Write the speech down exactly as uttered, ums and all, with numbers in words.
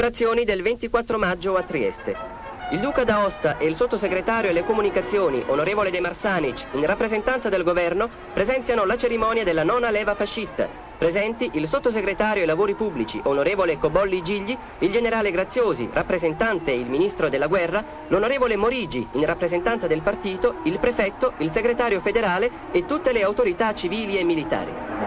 celebrazioni del ventiquattro maggio a Trieste. Il Duca d'Aosta e il Sottosegretario alle Comunicazioni, onorevole De Marsanic, in rappresentanza del Governo, presenziano la cerimonia della nona leva fascista. Presenti il Sottosegretario ai Lavori Pubblici, onorevole Cobolli Gigli, il Generale Graziosi, rappresentante e il Ministro della Guerra, l'onorevole Morigi, in rappresentanza del partito, il Prefetto, il Segretario Federale e tutte le autorità civili e militari.